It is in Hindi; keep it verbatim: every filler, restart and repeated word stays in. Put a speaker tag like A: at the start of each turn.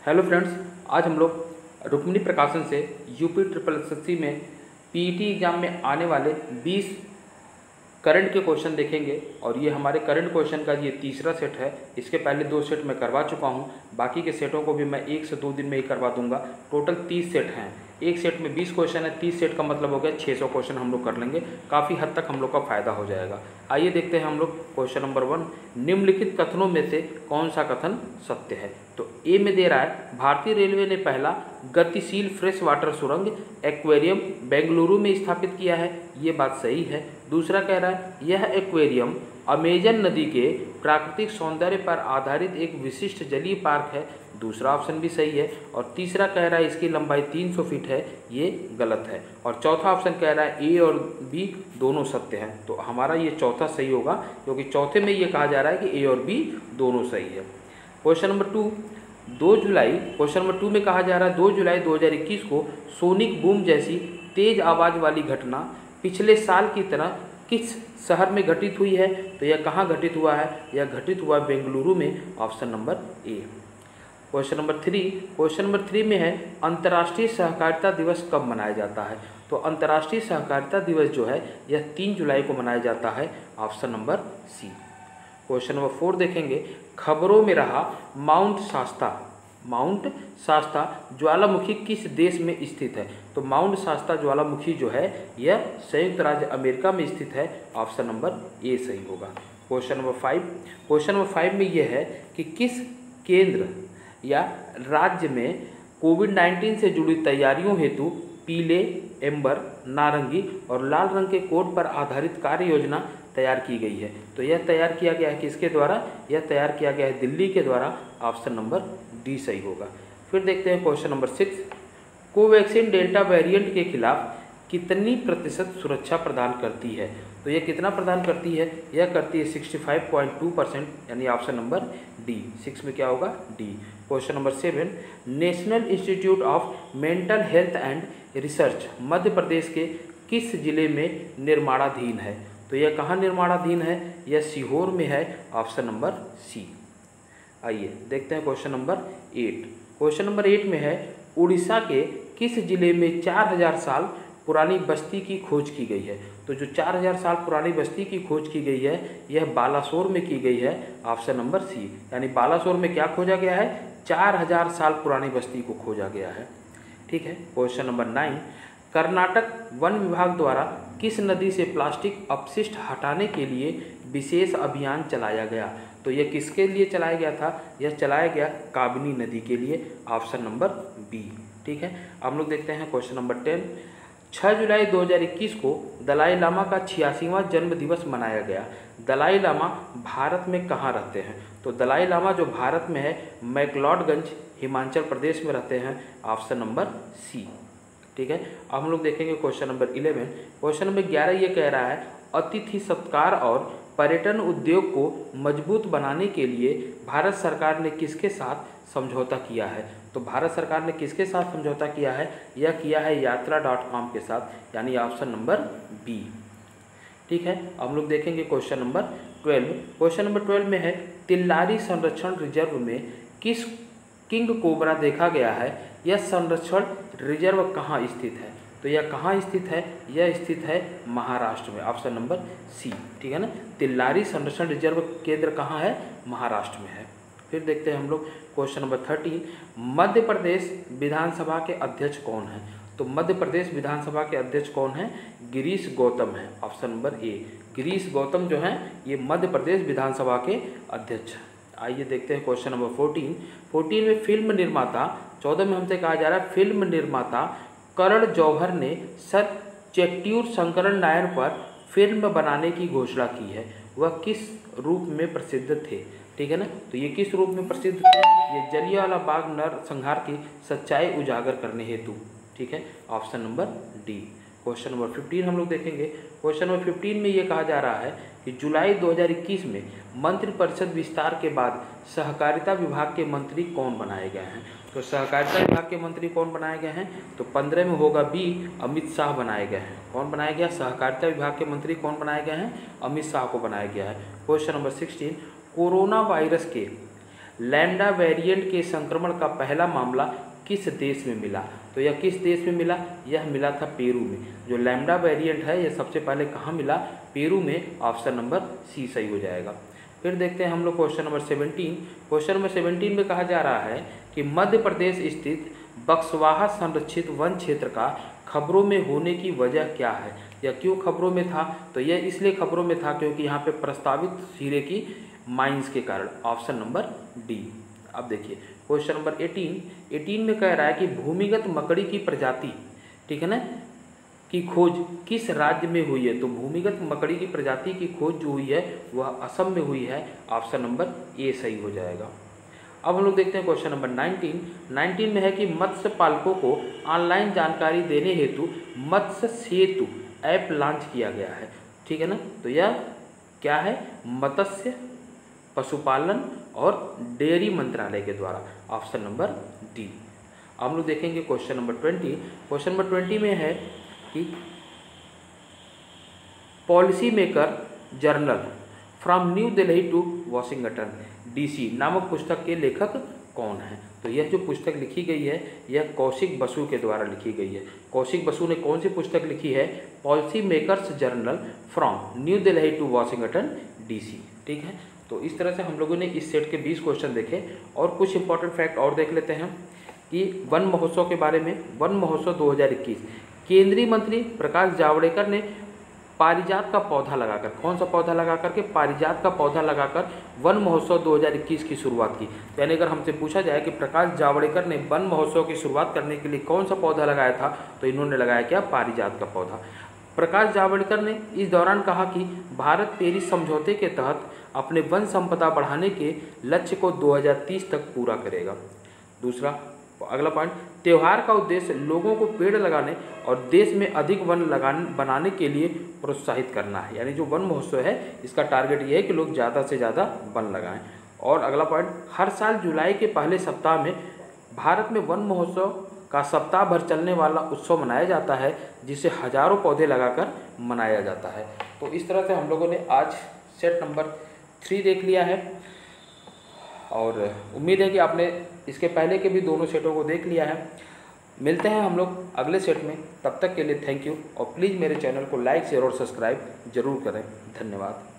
A: हेलो फ्रेंड्स, आज हम लोग रुक्मिणी प्रकाशन से यूपी ट्रिपल एसएससी में पीईटी एग्ज़ाम में आने वाले बीस करंट के क्वेश्चन देखेंगे। और ये हमारे करंट क्वेश्चन का ये तीसरा सेट है। इसके पहले दो सेट मैं करवा चुका हूँ, बाकी के सेटों को भी मैं एक से दो दिन में ही करवा दूंगा। टोटल तीस सेट हैं, एक सेट में बीस क्वेश्चन है, तीस सेट का मतलब हो गया छः सौ क्वेश्चन हम लोग कर लेंगे। काफ़ी हद तक हम लोग का फ़ायदा हो जाएगा। आइए देखते हैं हम लोग क्वेश्चन नंबर वन। निम्नलिखित कथनों में से कौन सा कथन सत्य है? तो ए में दे रहा है भारतीय रेलवे ने पहला गतिशील फ्रेश वाटर सुरंग एक्वेरियम बेंगलुरु में स्थापित किया है। ये बात सही है। दूसरा कह रहा है यह एक्वेरियम अमेजन नदी के प्राकृतिक सौंदर्य पर आधारित एक विशिष्ट जलीय पार्क है। दूसरा ऑप्शन भी सही है। और तीसरा कह रहा है इसकी लंबाई तीन सौ फीट है। ये गलत है। और चौथा ऑप्शन कह रहा है ए और बी दोनों सत्य हैं। तो हमारा ये चौथा सही होगा, क्योंकि चौथे में ये कहा जा रहा है कि ए और बी दोनों सही है। क्वेश्चन नंबर टू, दो जुलाई क्वेश्चन नंबर टू में कहा जा रहा है दो जुलाई दो हज़ार इक्कीस को सोनिक बूम जैसी तेज आवाज़ वाली घटना पिछले साल की तरह किस शहर में घटित हुई है? तो यह कहाँ घटित हुआ है? यह घटित हुआ बेंगलुरु में। Option number A. Question number three question number three में है अंतर्राष्ट्रीय सहकारिता दिवस कब मनाया जाता है? तो अंतर्राष्ट्रीय सहकारिता दिवस जो है यह तीन जुलाई को मनाया जाता है। Option number C. Question number four देखेंगे, खबरों में रहा माउंट शास्ता माउंट शास्ता ज्वालामुखी किस देश में स्थित है? तो माउंट शास्ता ज्वालामुखी जो है यह संयुक्त राज्य अमेरिका में स्थित है। ऑप्शन नंबर ए सही होगा। Question number five question number five में यह है कि किस केंद्र या राज्य में कोविड नाइन्टीन से जुड़ी तैयारियों हेतु पीले, एम्बर, नारंगी और लाल रंग के कोड पर आधारित कार्य योजना तैयार की गई है? तो यह तैयार किया गया है किसके द्वारा? यह तैयार किया गया है दिल्ली के द्वारा। ऑप्शन नंबर डी सही होगा। फिर देखते हैं question number six, Covaxin delta variant के खिलाफ कितनी प्रतिशत सुरक्षा प्रदान करती है? तो यह कितना प्रदान करती है? यह करती है sixty five point two percent, यानी ऑप्शन नंबर डी। सिक्स में क्या होगा? D. Question number seven, national institute of mental health and research Madhya Pradesh के किस जिले में निर्माणाधीन है? तो यह कहाँ निर्माणाधीन है? यह सीहोर में है। Option number C. आइए देखते हैं question number eight. Question number eight में है उड़ीसा के किस जिले में चार हजार साल पुरानी बस्ती की खोज की गई है? तो जो चार हजार साल पुरानी बस्ती की खोज की गई है यह बालासोर में की गई है। ऑप्शन नंबर सी, यानी बालासोर में क्या खोजा गया है? चार हजार साल पुरानी बस्ती को खोजा गया है। ठीक है। क्वेश्चन नंबर नाइन, कर्नाटक वन विभाग द्वारा किस नदी से प्लास्टिक अपशिष्ट हटाने के लिए विशेष अभियान चलाया गया? तो यह किसके लिए चलाया गया था? यह चलाया गया काबिनी नदी के लिए। Option number B. ठीक है। हम लोग देखते हैं क्वेश्चन नंबर टेन, छह जुलाई दो हज़ार इक्कीस को दलाई लामा का छियासीवां जन्म दिवस मनाया गया। दलाई लामा भारत में कहाँ रहते हैं? तो दलाई लामा जो भारत में है मैक्लोडगंज हिमाचल प्रदेश में रहते हैं। Option number C. ठीक है। अब हम लोग देखेंगे question number eleven. Question number ग्यारह ये कह रहा है अतिथि सत्कार और पर्यटन उद्योग को मजबूत बनाने के लिए भारत सरकार ने किसके साथ समझौता किया है? तो भारत सरकार ने किसके साथ समझौता किया है? यह किया है यात्रा डॉट कॉम के साथ, यानी ऑप्शन नंबर बी। ठीक है। हम लोग देखेंगे question number twelve. Question number twelve में है तिल्लारी संरक्षण रिजर्व में किस किंग कोबरा देखा गया है? यह संरक्षण रिजर्व कहाँ स्थित है? तो यह कहाँ स्थित है? यह स्थित है महाराष्ट्र में। Option number C. ठीक है ना। तिल्लारी संरक्षण रिजर्व केंद्र कहाँ है? महाराष्ट्र में है। फिर देखते हैं हम लोग question number thirteen, Madhya Pradesh विधानसभा के अध्यक्ष कौन है? तो मध्य प्रदेश विधानसभा के अध्यक्ष कौन है? गिरीश गौतम है। Option number A. Girish Gautam जो हैं ये मध्य प्रदेश विधानसभा के अध्यक्ष हैं। आइए देखते हैं क्वेश्चन नंबर फोर्टीन। फोर्टीन में फिल्म निर्माता, चौदह में हमसे कहा जा रहा है फिल्म निर्माता करण जौहर ने सर चेट्टियूर शंकरन नायर पर फिल्म बनाने की घोषणा की है। वह किस रूप में प्रसिद्ध थे? ठीक है ना। तो ये किस रूप में प्रसिद्ध थे? ये जलियांवाला बाग नरसंहार की सच्चाई उजागर करने हेतु। ठीक है। Option number D. Question number fifteen हम लोग देखेंगे। क्वेश्चन नंबर फिफ्टीन में ये कहा जा रहा है कि जुलाई दो हज़ार इक्कीस में मंत्रिपरिषद विस्तार के बाद सहकारिता विभाग के मंत्री कौन बनाए गए हैं? तो सहकारिता विभाग के मंत्री कौन बनाए गए हैं? तो पंद्रह में होगा बी, अमित शाह बनाए गए हैं। कौन बनाया गया? सहकारिता विभाग के मंत्री कौन बनाए गए हैं? अमित शाह को बनाया गया है। Question number sixteen, corona virus के लैम्डा वेरिएंट के संक्रमण का पहला मामला किस देश में मिला? तो यह किस देश में मिला? यह मिला था पेरू में। जो लैम्डा वेरिएंट है यह सबसे पहले कहाँ मिला? पेरू में। ऑप्शन नंबर सी सही हो जाएगा। फिर देखते हैं हम लोग question number seventeen. Question number seventeen में कहा जा रहा है कि मध्य प्रदेश स्थित बक्सवाहा संरक्षित वन क्षेत्र का खबरों में होने की वजह क्या है? यह क्यों खबरों में था? तो यह इसलिए खबरों में था क्योंकि यहाँ पे प्रस्तावित हीरे की माइंस के कारण। Option number D. अब देखिए क्वेश्चन नंबर एटीन। एटीन में कह रहा है कि भूमिगत मकड़ी की प्रजाति, ठीक है ना, की खोज किस राज्य में हुई है? तो भूमिगत मकड़ी की प्रजाति की खोज जो हुई है वह असम में हुई है। ऑप्शन नंबर ए सही हो जाएगा। अब हम लोग देखते हैं क्वेश्चन नंबर नाइनटीन। नाइनटीन में है कि मत्स्य पालकों को ऑनलाइन जानकारी देने हेतु मत्स्य सेतु ऐप लॉन्च किया गया है, ठीक है ना। तो यह क्या है? मत्स्य पशुपालन और डेयरी मंत्रालय के द्वारा। Option number D. हम लोग देखेंगे question number twenty. Question number twenty में है कि policy maker journal from New Delhi to Washington DC नामक पुस्तक के लेखक कौन है? तो यह जो पुस्तक लिखी गई है यह कौशिक बसु के द्वारा लिखी गई है। कौशिक बसु ने कौन सी पुस्तक लिखी है? Policy makers journal from New Delhi to Washington DC, ठीक है। तो इस तरह से हम लोगों ने इस सेट के बीस क्वेश्चन देखे और कुछ इंपॉर्टेंट फैक्ट और देख लेते हैं कि वन महोत्सव के बारे में। वन महोत्सव दो हज़ार इक्कीस केंद्रीय मंत्री प्रकाश जावड़ेकर ने पारिजात का पौधा लगाकर, कौन सा पौधा लगाकर के? पारिजात का पौधा लगाकर वन महोत्सव दो हज़ार इक्कीस की शुरुआत की। यानी अगर हमसे पूछा जाए कि प्रकाश जावड़ेकर ने वन महोत्सव की शुरुआत करने के लिए कौन सा पौधा लगाया था, तो इन्होंने लगाया क्या? पारिजात का पौधा। प्रकाश जावड़ेकर ने इस दौरान कहा कि भारत पेरिस समझौते के तहत अपने वन संपदा बढ़ाने के लक्ष्य को दो हज़ार तीस तक पूरा करेगा। दूसरा अगला पॉइंट, त्यौहार का उद्देश्य लोगों को पेड़ लगाने और देश में अधिक वन लगाने बनाने के लिए प्रोत्साहित करना है। यानी जो वन महोत्सव है इसका टारगेट ये है कि लोग ज़्यादा से ज़्यादा वन लगाएं। और अगला पॉइंट, हर साल जुलाई के पहले सप्ताह में भारत में वन महोत्सव का सप्ताह भर चलने वाला उत्सव मनाया जाता है, जिसे हजारों पौधे लगाकर मनाया जाता है। तो इस तरह से हम लोगों ने आज सेट नंबर थ्री देख लिया है और उम्मीद है कि आपने इसके पहले के भी दोनों सेटों को देख लिया है। मिलते हैं हम लोग अगले सेट में, तब तक के लिए थैंक यू और प्लीज़ मेरे चैनल को लाइक शेयर और सब्सक्राइब जरूर करें। धन्यवाद।